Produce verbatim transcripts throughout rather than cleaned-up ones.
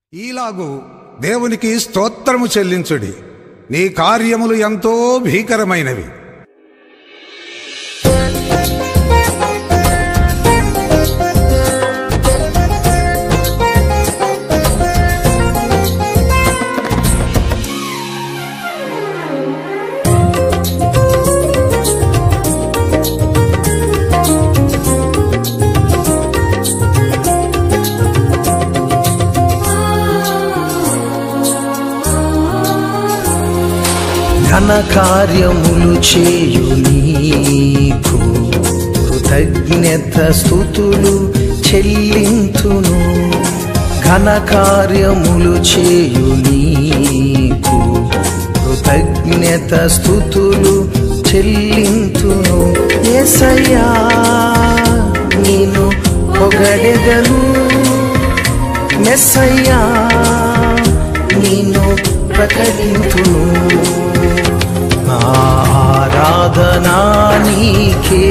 ఈలాగు దేవునికి స్తోత్రము చెల్లించుడి, నీ కార్యములు ఎంతో భీకరమైనవి. ఘన కార్యములు చేయు నీకు కృతజ్ఞత స్తుతులు చెల్లింతును. ఘన కార్యములు చేయు నీకు కృతజ్ఞత స్తుతులు చెల్లింతును. యేసయ్యా నిన్ను పొగడెదను, మెస్సయ్యా నిన్ను ప్రకటింతును. ఆరాధనా నీకే,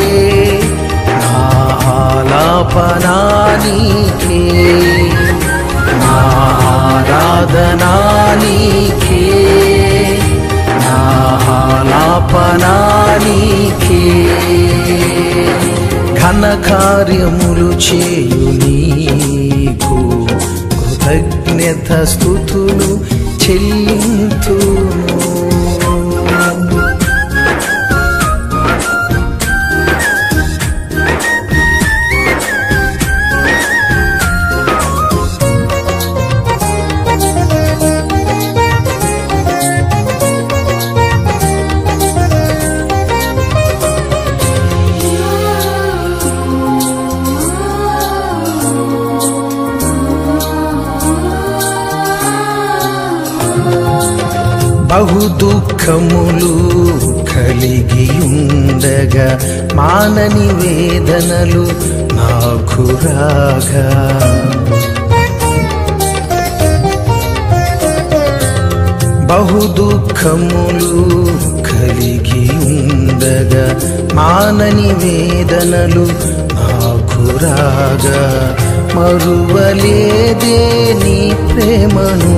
ఆలాపనా నీకే, ఆరాధనా నీకే, ఆలాపనా నీకే. ఘన కార్యములు చేయు నీకు కృతజ్ఞత స్తుతులు చెల్లింతును. బహు దుఃఖములు కలిగి ఉండగా మానని వేదనలు నాకు రాగా, బహు దుఃఖములు కలిగి ఉండగా మానని వేదనలు నాకు రాగా, మరువలేదే నీ ప్రేమను,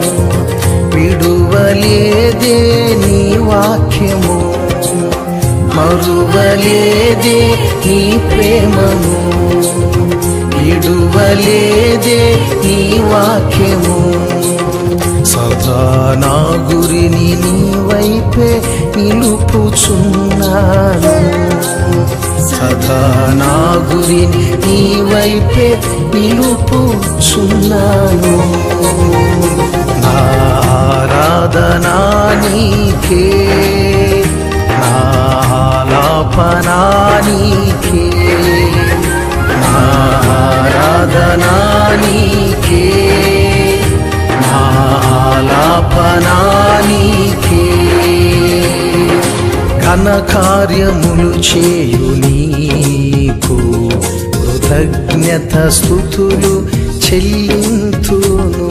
విడువలేదే నీ వాక్యము, మరువలేదే నీ ప్రేమను, విడువలేదే నీ వాక్యము. సదా నా గురిని నీ వైపే నిలుపుచున్నాను, సదా నా గురిని నీ వైపే నిలుపుచున్నాను. ఆరాధనా నీకే, ఆలాపనా నీకే, ఆరాధనా నీకే, ఆలాపనా నీకే. ఘన కార్యములు చేయు నీకు కృతజ్ఞత స్తుతులు చెల్లింతును.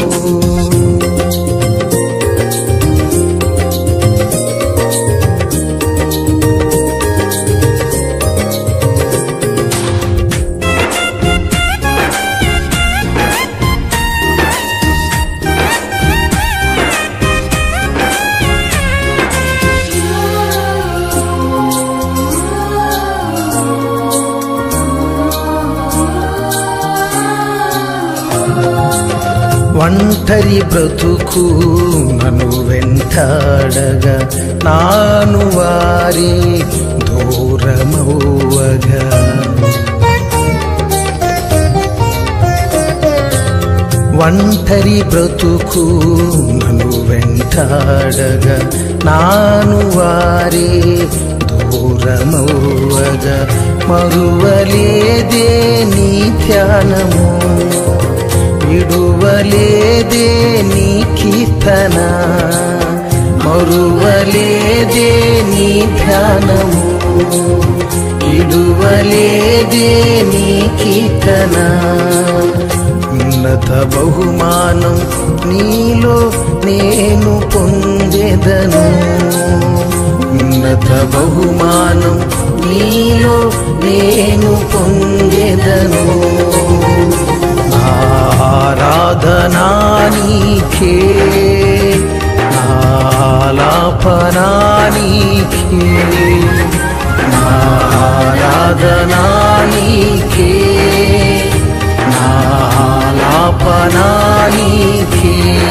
ఒంటరి బ్రతుకు నన్ను వెంటాడగా నాను వారి దూరమవ్వగా, ఒంటరి బ్రతుకు నన్ను వెంటాడగా నాను వారి దూరమవ్వగా, మరువలేదే నీ ధ్యానము, విడువలేదే నీ కీర్తన, మరువలేదే నీ ధ్యానము, విడువలేదే నీ కీర్తన. ఉన్నత బహుమానం నీలో నేను పొందెదను, ఉన్నత బహుమానం నీలో నేను పొందెదను. ఆరాధనా నీకే, ఆలాపనా నీకే, ఆరాధనా నీకే, ఆలాపనా నీకే.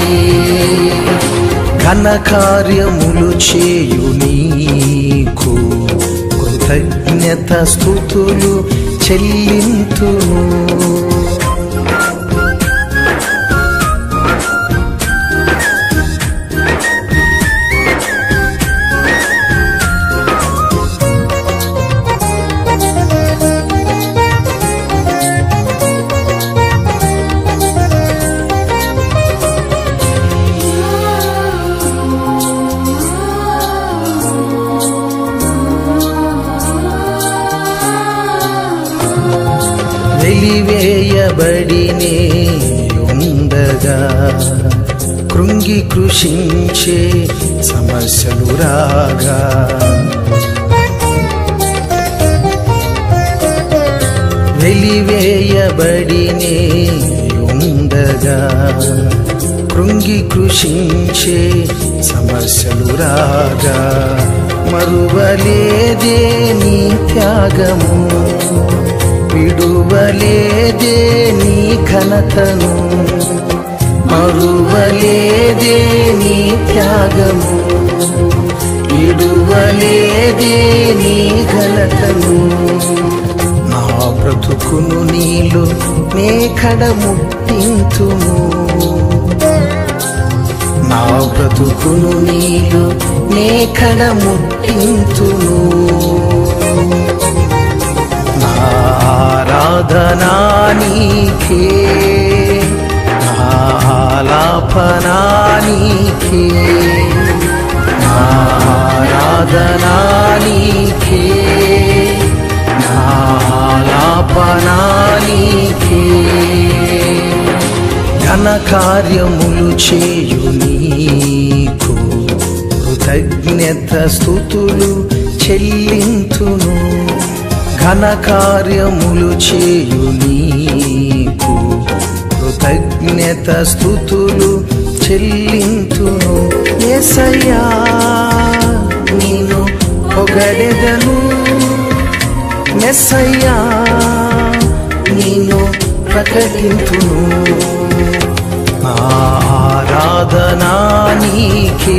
ఘన కార్యములు చేయు నీకు కృతజ్ఞత స్తుతులు చెల్లింతును. వెలివేయబడినే ఉండగా కృంగి కృషించే సమస్యలు రాగా, వెలివేయబడినే ఉండగా కృంగి కృషించే సమస్యలు రాగా, మరువలేదే నీ త్యాగము, విడువలేదే నీ ఘనతను, మరువలేదే నీ త్యాగము, విడువలేదే నీ ఘనతను. నా బ్రతుకును నీలో నే కడముట్టింతును, నా బ్రతుకును నీలో నే కడముట్టింతును. ఆరాధనా నీకే, ఆలాపనా నీకే, ఆరాధనా నీకే, ఆలాపనా నీకే. ఘన కార్యములు చేయు నీకు కృతజ్ఞత స్తుతులు చెల్లింతును. ఘన కార్యములు చేయు నీకు కృతజ్ఞత స్తుతులు చెల్లింతును. యేసయ్యా నిన్ను పొగడెదను, మెస్సయ్యా నిన్ను ప్రకటింతును. ఆరాధనా నీకే,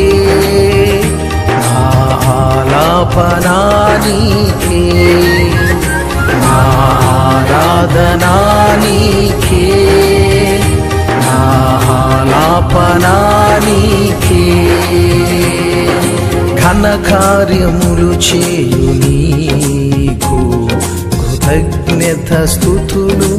ఆలాపనా నీకే, ఆరాధనా నీకే, ఆలాపనా నీకే. ఘన కార్యములు చేయు నీకు కృతజ్ఞత స్తుతులు